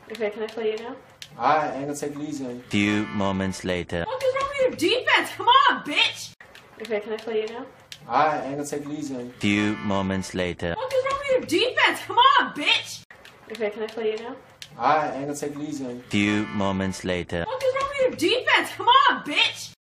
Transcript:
Okay, can I play you now? Alright, I ain't gonna take it easy on you. Few moments later. What is wrong with your defense? Come on, bitch! Okay, can I play you now? Alright, I ain't gonna take it easy on you. Few moments later. What is wrong with your defense? Come on, bitch! Okay, can I play you now? Alright, I ain't gonna take it easy on you. Few moments later. What is wrong with your defense? Come on, bitch!